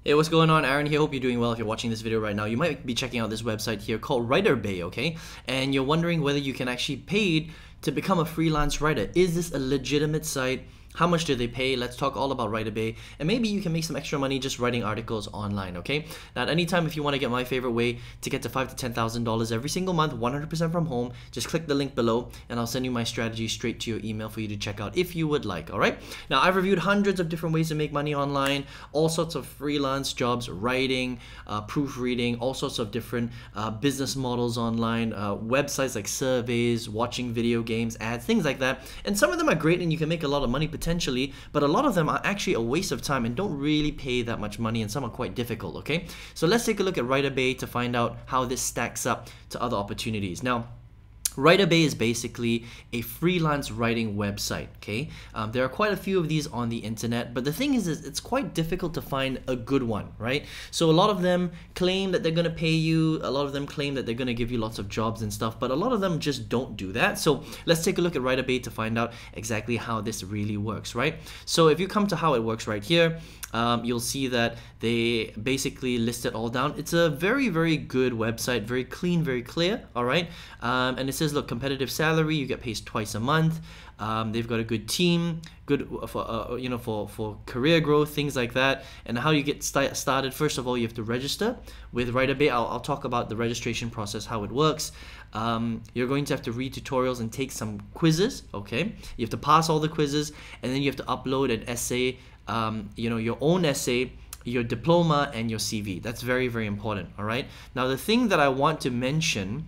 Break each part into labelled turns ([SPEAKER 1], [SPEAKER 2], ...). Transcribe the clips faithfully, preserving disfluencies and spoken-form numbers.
[SPEAKER 1] Hey, what's going on? Aaron here. Hope you're doing well. If you're watching this video right now, you might be checking out this website here called WriterBay, okay? And you're wondering whether you can actually pay to become a freelance writer. Is this a legitimate site? How much do they pay? Let's talk all about WriterBay, and maybe you can make some extra money just writing articles online, okay? Now, at any time, if you want to get my favorite way to get to five to ten thousand dollars every single month, one hundred percent from home, just click the link below, and I'll send you my strategy straight to your email for you to check out if you would like. All right? Now, I've reviewed hundreds of different ways to make money online, all sorts of freelance jobs, writing, uh, proofreading, all sorts of different uh, business models online, uh, websites like surveys, watching video games, ads, things like that. And some of them are great, and you can make a lot of money potentially, but a lot of them are actually a waste of time and don't really pay that much money, and some are quite difficult, okay? So let's take a look at WriterBay to find out how this stacks up to other opportunities. Now, WriterBay is basically a freelance writing website, okay? Um, there are quite a few of these on the internet, but the thing is, is it's quite difficult to find a good one, right? So a lot of them claim that they're gonna pay you, a lot of them claim that they're gonna give you lots of jobs and stuff, but a lot of them just don't do that. So let's take a look at WriterBay to find out exactly how this really works, right? So if you come to how it works right here, Um, you'll see that they basically list it all down. It's a very, very good website, very clean, very clear, all right? Um, and it says, look, competitive salary, you get paid twice a month. Um, they've got a good team, good for uh, you know for for career growth, things like that. And how you get st started? First of all, you have to register with WriterBay. I'll, I'll talk about the registration process, how it works. Um, you're going to have to read tutorials and take some quizzes. Okay, you have to pass all the quizzes, and then you have to upload an essay. Um, you know, your own essay, your diploma, and your C V. That's very, very important, all right? Now, the thing that I want to mention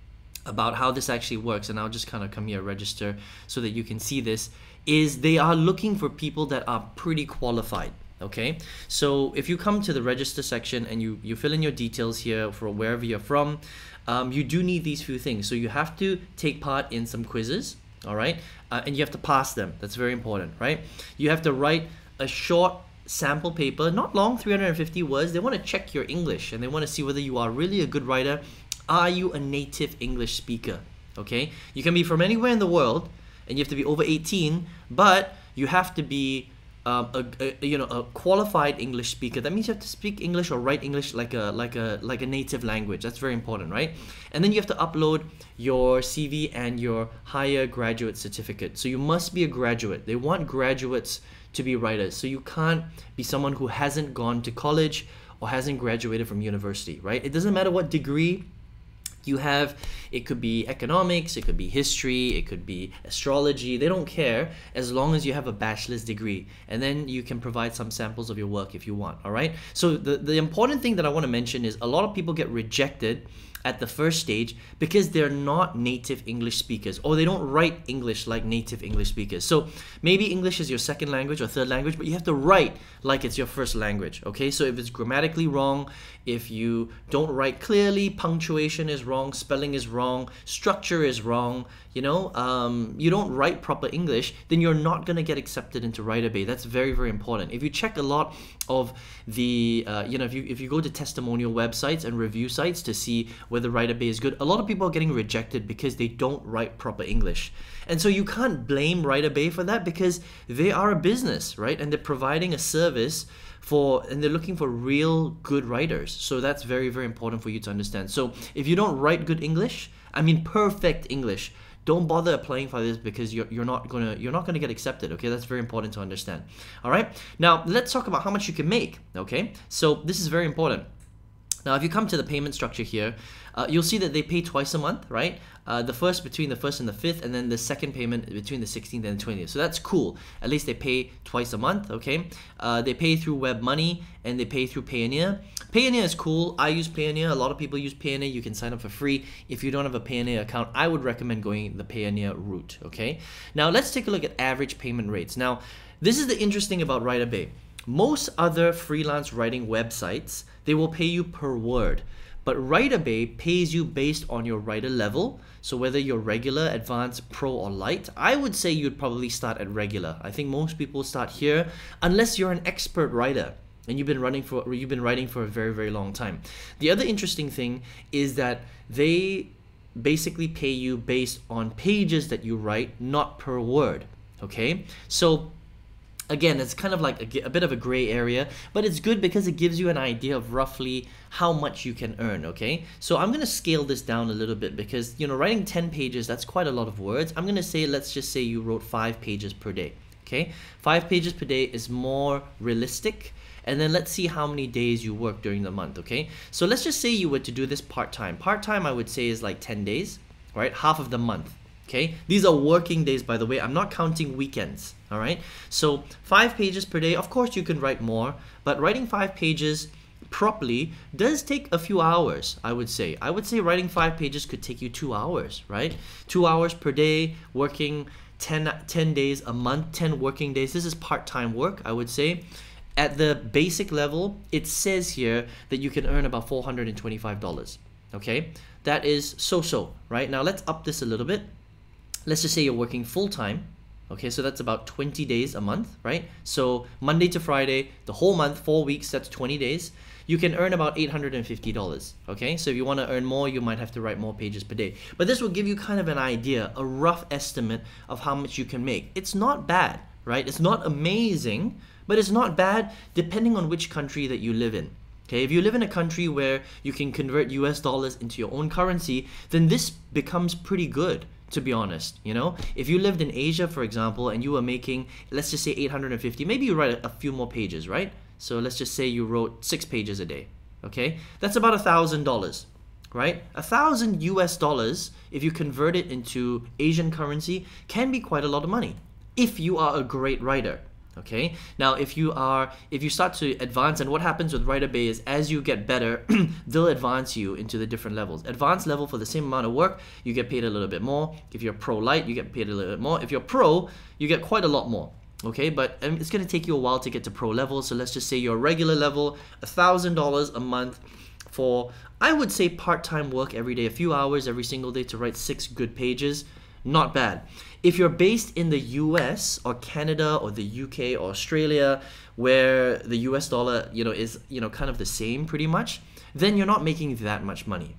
[SPEAKER 1] about how this actually works, and I'll just kind of come here, register, so that you can see this, is they are looking for people that are pretty qualified, okay? So if you come to the register section and you, you fill in your details here for wherever you're from, um, you do need these few things. So you have to take part in some quizzes, all right? Uh, and you have to pass them. That's very important, right? You have to write a short sample paper, not long, three hundred fifty words. They want to check your English, and they want to see whether you are really a good writer. Are you a native English speaker? Okay, you can be from anywhere in the world, and you have to be over eighteen, but you have to be um, a, a you know a qualified English speaker. That means you have to speak English or write English like a like a like a native language. That's very important, right? And then you have to upload your C V and your higher graduate certificate. So you must be a graduate. They want graduates to be writers. So you can't be someone who hasn't gone to college or hasn't graduated from university, right? It doesn't matter what degree you have. It could be economics, it could be history, it could be astrology. They don't care as long as you have a bachelor's degree, and then you can provide some samples of your work if you want, all right? So the, the important thing that I want to mention is a lot of people get rejected at the first stage because they're not native English speakers, or they don't write English like native English speakers. So maybe English is your second language or third language, but you have to write like it's your first language, okay? So if it's grammatically wrong, if you don't write clearly, punctuation is wrong, spelling is wrong, structure is wrong, you know, um, you don't write proper English, then you're not gonna get accepted into WriterBay. That's very, very important. If you check a lot of the, uh, you know, if you, if you go to testimonial websites and review sites to see whether WriterBay is good, a lot of people are getting rejected because they don't write proper English. And so you can't blame WriterBay for that, because they are a business, right? And they're providing a service for, and they're looking for real good writers. So that's very, very important for you to understand. So if you don't write good English, I mean perfect English, don't bother applying for this, because you're, you're not gonna you're not gonna get accepted, okay? That's very important to understand. All right, now let's talk about how much you can make, okay? So this is very important. Now, if you come to the payment structure here, uh, you'll see that they pay twice a month, right? Uh, the first between the first and the fifth, and then the second payment between the sixteenth and the twentieth. So that's cool. At least they pay twice a month, okay? Uh, they pay through Web Money, and they pay through Payoneer. Payoneer is cool. I use Payoneer. A lot of people use Payoneer. You can sign up for free. If you don't have a Payoneer account, I would recommend going the Payoneer route, okay? Now, let's take a look at average payment rates. Now, this is the interesting about WriterBay. Most other freelance writing websites, they will pay you per word, but WriterBay pays you based on your writer level. So whether you're regular, advanced, pro, or light, I would say you'd probably start at regular. I think most people start here, unless you're an expert writer and you've been running for you've been writing for a very, very long time. The other interesting thing is that they basically pay you based on pages that you write, not per word. Okay, so Again, it's kind of like a, a bit of a gray area, but it's good because it gives you an idea of roughly how much you can earn, okay? So I'm gonna scale this down a little bit because, you know, writing ten pages, that's quite a lot of words. I'm gonna say, let's just say you wrote five pages per day, okay? Five pages per day is more realistic. And then let's see how many days you work during the month, okay? So let's just say you were to do this part-time. Part-time, I would say, is like ten days, right? Half of the month. Okay, these are working days, by the way. I'm not counting weekends, all right? So five pages per day. Of course, you can write more, but writing five pages properly does take a few hours, I would say. I would say writing five pages could take you two hours, right? Two hours per day, working ten, ten days a month, ten working days. This is part-time work, I would say. At the basic level, it says here that you can earn about four hundred twenty-five dollars, okay? That is so-so, right? Now let's up this a little bit. Let's just say you're working full-time, okay, so that's about twenty days a month, right? So Monday to Friday, the whole month, four weeks, that's twenty days. You can earn about eight hundred fifty dollars, okay? So if you want to earn more, you might have to write more pages per day. But this will give you kind of an idea, a rough estimate of how much you can make. It's not bad, right? It's not amazing, but it's not bad depending on which country that you live in. Okay, if you live in a country where you can convert U S dollars into your own currency, then this becomes pretty good, to be honest. You know, if you lived in Asia, for example, and you were making, let's just say eight hundred fifty, maybe you write a, a few more pages, right? So let's just say you wrote six pages a day, okay? That's about a thousand dollars, right? A thousand U S dollars, if you convert it into Asian currency, can be quite a lot of money if you are a great writer. Okay, now if you are, if you start to advance, and what happens with WriterBay is as you get better, they'll advance you into the different levels. Advanced level, for the same amount of work, you get paid a little bit more. If you're pro light, you get paid a little bit more. If you're pro, you get quite a lot more. Okay, but um, it's gonna take you a while to get to pro level. So let's just say your regular level, a thousand dollars a month for, I would say, part-time work every day, a few hours every single day to write six good pages. Not bad. If you're based in the U S or Canada or the U K or Australia, where the U S dollar, you know, is, you know, kind of the same pretty much, then you're not making that much money.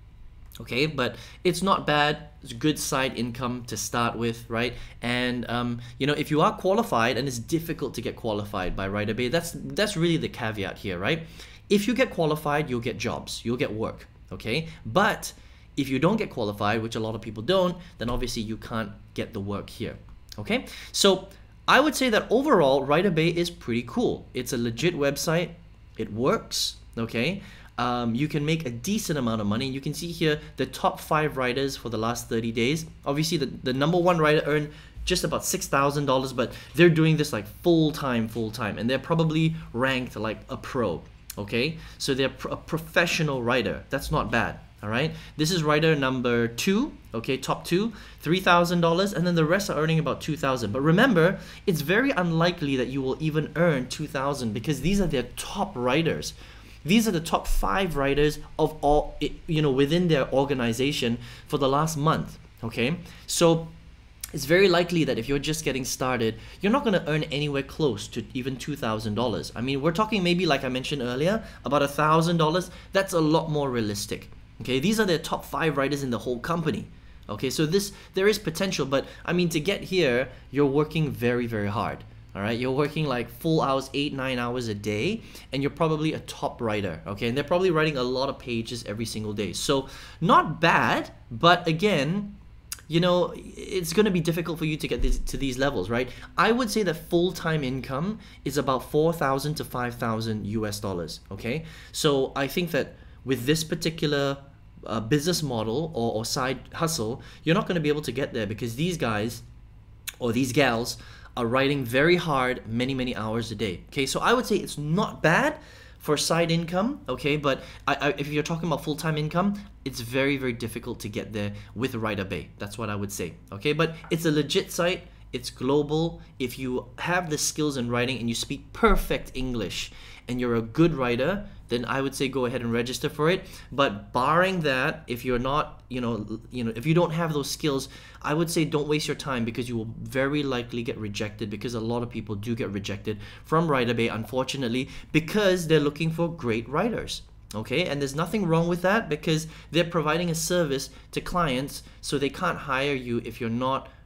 [SPEAKER 1] Okay, but it's not bad. It's good side income to start with, right? And um, you know, if you are qualified, and it's difficult to get qualified by WriterBay, that's that's really the caveat here, right? If you get qualified, you'll get jobs, you'll get work. Okay, but if you don't get qualified, which a lot of people don't, then obviously you can't get the work here, okay? So I would say that overall, WriterBay is pretty cool. It's a legit website. It works, okay? Um, you can make a decent amount of money. You can see here the top five writers for the last thirty days. Obviously, the, the number one writer earned just about six thousand dollars, but they're doing this like full-time, full-time, and they're probably ranked like a pro, okay? So they're a professional writer. That's not bad. All right, this is writer number two, okay, top two, three thousand dollars, and then the rest are earning about two thousand dollars. But remember, it's very unlikely that you will even earn two thousand dollars because these are their top writers. These are the top five writers of all, you know, within their organization for the last month, okay? So it's very likely that if you're just getting started, you're not going to earn anywhere close to even two thousand dollars. I mean, we're talking maybe, like I mentioned earlier, about one thousand dollars. That's a lot more realistic. Okay, these are their top five writers in the whole company. Okay, so this, there is potential, but I mean, to get here, you're working very, very hard. All right, you're working like full hours, eight, nine hours a day, and you're probably a top writer. Okay, and they're probably writing a lot of pages every single day. So not bad, but again, you know, it's going to be difficult for you to get this, to these levels, right? I would say that full-time income is about four thousand to five thousand U S dollars. Okay, so I think that with this particular uh, business model or, or side hustle, you're not going to be able to get there because these guys or these gals are writing very hard many, many hours a day. Okay, so I would say it's not bad for side income, okay, but I, I, if you're talking about full-time income, it's very, very difficult to get there with WriterBay. That's what I would say, okay? But it's a legit site. It's global. If you have the skills in writing and you speak perfect English and you're a good writer, then I would say go ahead and register for it. But barring that, if you're not, you know, you know, if you don't have those skills, I would say don't waste your time because you will very likely get rejected, because a lot of people do get rejected from WriterBay, unfortunately, because they're looking for great writers. Okay, and there's nothing wrong with that because they're providing a service to clients, so they can't hire you if you're not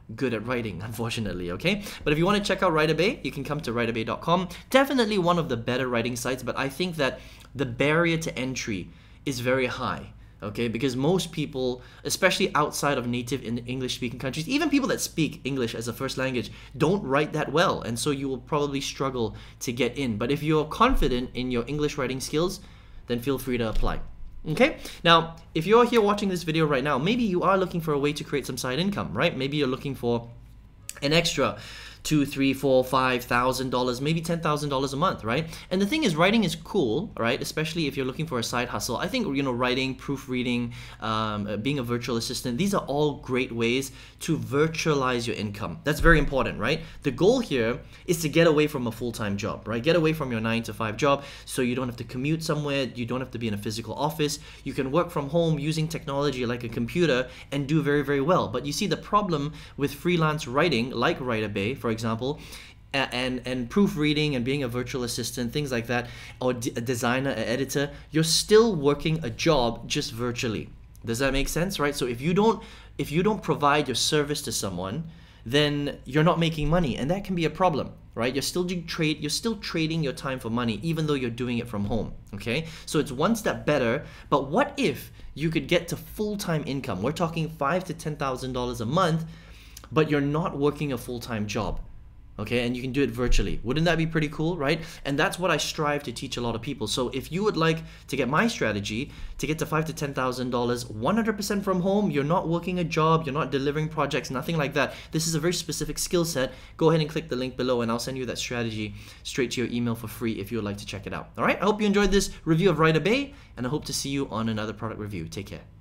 [SPEAKER 1] good at writing, unfortunately, okay? But if you want to check out WriterBay, you can come to writer bay dot com. Definitely one of the better writing sites, but I think that the barrier to entry is very high, okay? Because most people, especially outside of native in English-speaking countries, even people that speak English as a first language, don't write that well, and so you will probably struggle to get in. But if you're confident in your English writing skills, then feel free to apply. Okay, now if you're here watching this video right now, maybe you are looking for a way to create some side income, right? Maybe you're looking for an extra two, three, four, five thousand dollars, maybe ten thousand dollars a month, right? And the thing is, writing is cool, right? Especially if you're looking for a side hustle. I think, you know, writing, proofreading, um, uh, being a virtual assistant, these are all great ways to virtualize your income. That's very important, right? The goal here is to get away from a full-time job, right? Get away from your nine to five job, so you don't have to commute somewhere, you don't have to be in a physical office, you can work from home using technology like a computer and do very, very well. But you see, the problem with freelance writing, like WriterBay, for example, and and proofreading and being a virtual assistant, things like that, or a designer, an editor, you're still working a job just virtually. Does that make sense, right? So if you don't if you don't provide your service to someone, then you're not making money, and that can be a problem, right? You're still doing trade you're still trading your time for money, even though you're doing it from home. Okay, so it's one step better. But what if you could get to full-time income? We're talking five to ten thousand dollars a month, but you're not working a full-time job. Okay, and you can do it virtually. Wouldn't that be pretty cool, right? And that's what I strive to teach a lot of people. So if you would like to get my strategy to get to five to ten thousand dollars, one hundred percent from home, you're not working a job, you're not delivering projects, nothing like that. This is a very specific skill set. Go ahead and click the link below, and I'll send you that strategy straight to your email for free if you would like to check it out. All right, I hope you enjoyed this review of WriterBay, and I hope to see you on another product review. Take care.